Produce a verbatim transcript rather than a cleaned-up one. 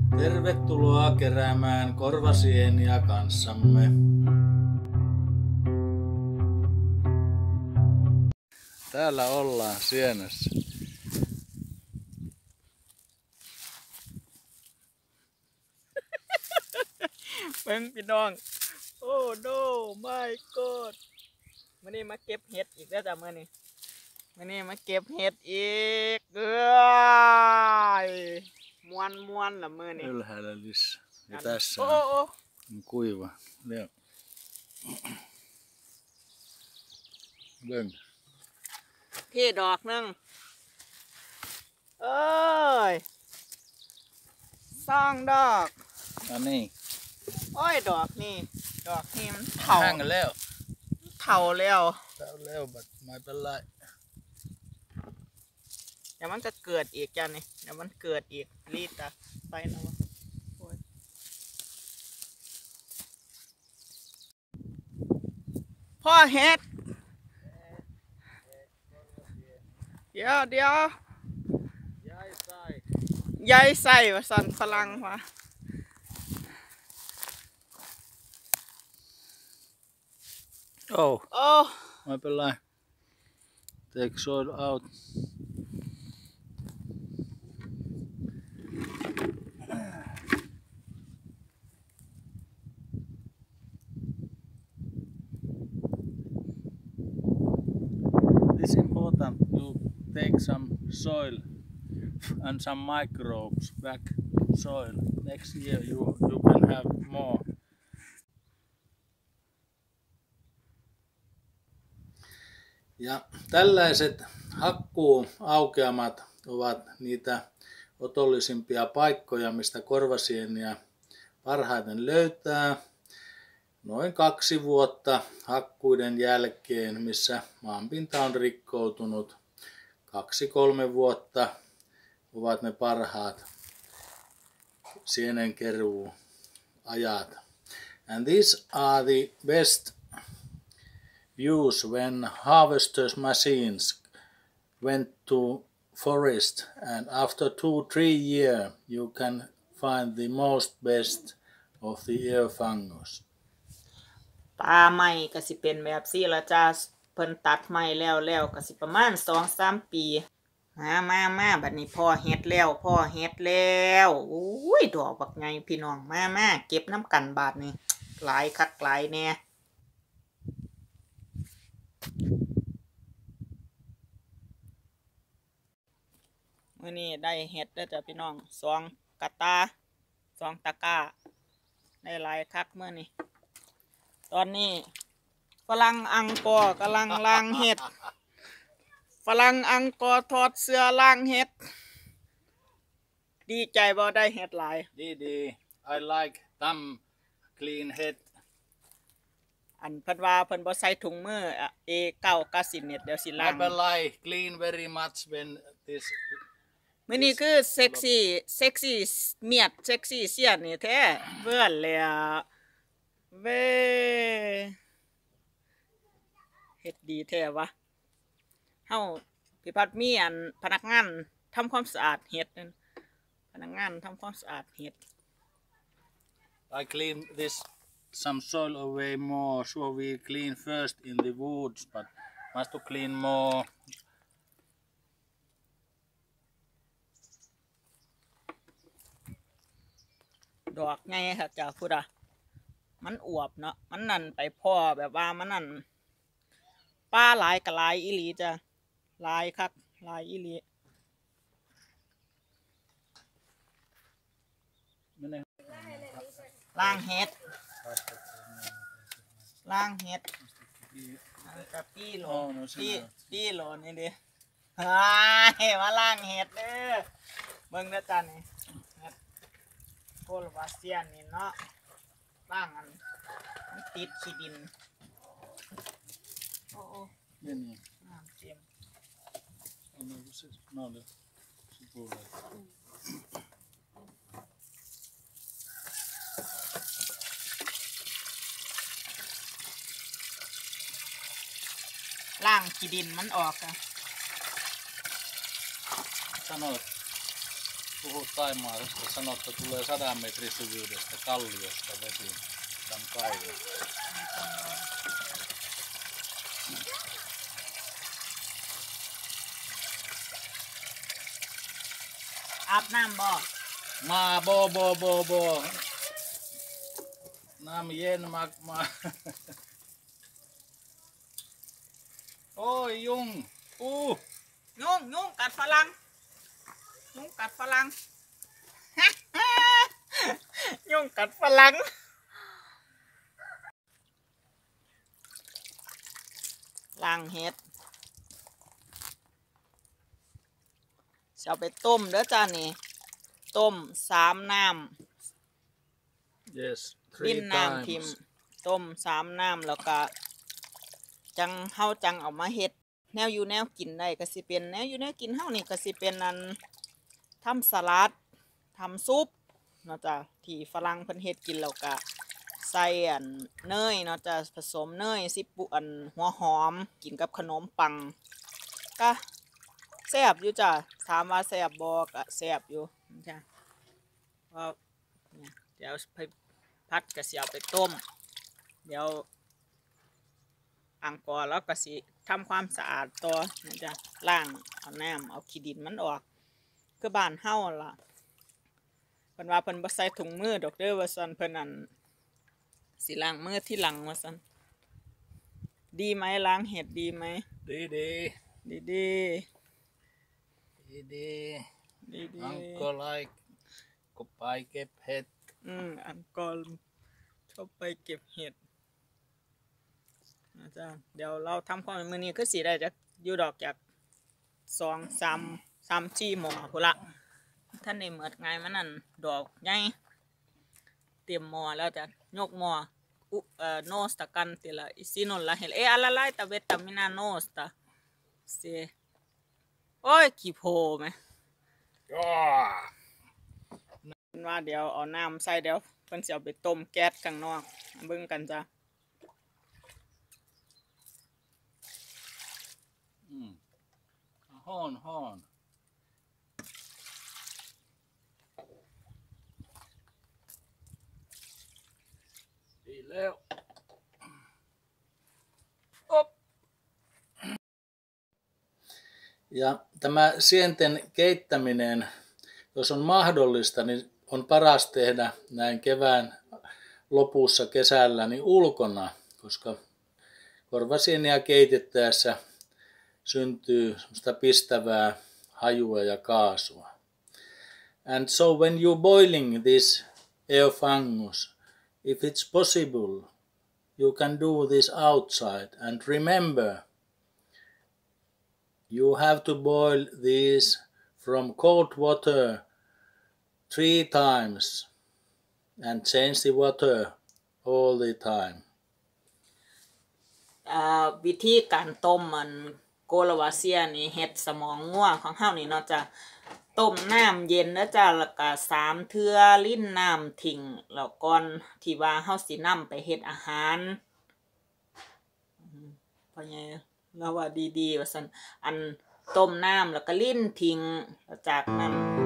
Tervetuloa keräämään korvasieniä kanssamme. Täällä ollaan sienessä. บิ่งพี่น้องโอ้ no my god มื้อนี้มาเก็บเห็ดอีกแล้วจ้ะมื้อนี้มื้อนี้มาเก็บเห็ดอีกเอ้ยม่วนๆล่ะมื้อนี้ Ylhäällä lisää. Ja tässä โอ้โอ้ on kuiva. Leo. Lönk. พี่ดอกหนึงเอ้ยสองดอก No niin. โอ้ยดอกนี่ดอกนี่มันเฒ่า Hang Leo. เฒ่าแล้ว Tää on Leo, but my pelai. เดี๋ยวมันจะเกิดอีกจ้ะนี่เดี๋ยวมันเกิดอีกรีดอ่ะไปนะวะโอ้ยพ่อเฮ็ดเดี๋ยวเดี๋ยว Jäi sai. ยายใส่ว่าสั่นฝรั่งวะ Oh, โอ้ my pelai. Take soil out. It's important to take some soil and some microbes back soil. Next year you you can have more. Ja tällaiset hakkuuaukeamat ovat niitä otollisimpia paikkoja, mistä korvasieniä parhaiten löytää. Noin kaksi vuotta hakkuiden jälkeen, missä maanpinta on rikkoutunut. Kaksi kolme vuotta ovat ne parhaat sienenkeruuajat. And these are the best views when harvesters machines went to forest, and after two three year you can find the most best of the ear fungus. ปลาไม้ก็สิเป็นแบบซี่ละจ้าเพิ่นตัดไม้แล้วแล้วก็สิประมาณ สองสาม ปีมามามาบัดนี้พ่อเฮ็ดแล้วพ่อเฮ็ดแล้วอุ้ยดอกบักใหญ่พี่น้องมามาเก็บน้ำกันบาดนี้หลายคักหลายแน่มื้อนี้ได้เห็ดแล้วจ้ะพี่น้องสองกะตาสองตะกร้าได้หลายคักมื้อนี้ตอนนี้ฝรั่งอังกอร์กำลังล้างเห็ดฝรั่งอังกอร์ถอดเสื้อล้างเห็ดดีใจบ่ได้เห็ดหลาย Didi, I like thumb clean head. อันเพิ่นว่าเพิ่นบ่ใส่ถุงมือเอเก้ากะสิเน็ตเดี๋ยวสิล้าง My pelai clean very much when this. มื้อนี้คือเซ็กซี่เซ็กซี่เมียดเซ็กซี่เสียนนี่แท้เบื่อแล้วเว้เฮ็ดดีแท้วะเฮาพี่พัดมีอันพนักงานทำความสะอาดเฮ็ดนั่นพนักงานทำความสะอาดเฮ็ด I clean this some soil away more, so we clean first in the woods, but must to clean more. ดอกไงค่ะจ้าพุทธะมันอวบเนาะมันนั่นไปพ่อแบบว่ามันนั่นป้าหลายกับหลายอีหลีจ้ะหลายคักหลายอีหลีล่างเห็ดล่างเห็ดกับปี้โหลปี้ปี้โหลนี่ดิฮ่าเห็นว่าล่างเห็ดเด้อเบิ่งเด้อจ้ะนี่โคลวาเซียนนี่เนาะล่างอันมันติดขี้ดินโอ้โอ้ Niin, niin. น้ำเต็ม No, se, no, se tulee. ล่างขี้ดินมันออกอะ Sanoit puhut Thaimaasta, sanot, että tulee sadan metrin syvyydestä kalliosta vesi tämän kaivon. อาบน้ำบ่มาโบโบโบโบน้ำเย็นมากมา โอ้ยยุงอู้ยุงยุงกัดฝรั่งยุงกัดฝรั่ง ยุงกัดฝรั่งล้างเห็ดจะเอาไปต้มเด้อจ้านี่ต้มสามน้ำ yes ดิ้ three นน้ำทิม times ต้มสามน้ำแล้วก็จังเฮาจังเอามาเฮ็ดแนวอยู่แนวกินได้ก็สิเป็นแนวอยู่แนวกินเฮานี่ก็สิเป็นอันทำสลัดทำซุปเนาะจ้ะที่ฝรั่งเพิ่นเฮ็ดกินแล้วก็ใส่อันเนยเนาะจ้ะผสมเนยสิปุอันหัวหอมกินกับขนมปังก็แซ่บอยู่จ้ะถามว่าแซ่บบ่ก็แซ่บอยู่จ้ะว่าเนี่ยเดี๋ยวไปพัดก็สิเอาไปต้มเดี๋ยวอังกอร์แล้วก็สิทำความสะอาดต่อนะจ๊ะล้างเอาน้ำเอาขี้ดินมันออกคือบ้านเฮาล่ะเพิ่นว่าเพิ่นบ่ใส่ถุงมือดอกเด้อว่าซั่นเพิ่นนั่นสิล้างมือที่หลังว่าซั่นดีไหมล้างเห็ดดีไหมดีดีดีดีดีดีดีดีอังก็ไลค์ก็ไปเก็บเห็ดอืมอังกอร์ชอบไปเก็บเห็ดนะจ๊ะเดี๋ยวเราทำความมือนี้คือสีได้จากยูดอกจากสองสามสามจีหมอพุละท่านในเหมือดไงมันนั่นดอกใหญ่เตรียมหมอแล้วจะยกหมออุเอ่อโนสตะกันติละอิซินนละเห็นเออะไรไลตะเวตามินาโนสตะเซโอ้ยขี้โพไหมว่าเดี๋ยวเอาน้ำใส่เดี๋ยวเพิ่นสิเอาไปต้มแก๊สข้างนอกเบิ่งกันจ้ะอืมฮ้อนฮ้อนดีแล้ว Ja tämä sienten keittäminen, jos on mahdollista, niin on paras tehdä näin kevään lopussa kesällä niin ulkona, koska korvasieniä keitettäessä syntyy semmoista pistävää hajua ja kaasua. And so when you boiling this eophangus, if it's possible, you can do this outside. And remember, you have to boil these from cold water three times and change the water all the time. อ่าวิธีการต้มมันโกลาวาเซียนี่เห็ดสมองงัวของเฮานี่เนาะจ้ะต้มน้ำเย็นแล้วจ้ะแล้วก็สามเทื่อลิ้นน้ำทิ้งแล้วก่อนที่ว่าเฮาสินำไปเฮ็ดอาหารเพราะไงเราว่าดีๆว่าซั่นอันต้มน้ำแล้วก็ลิ้นทิ้งแล้วจากนั้น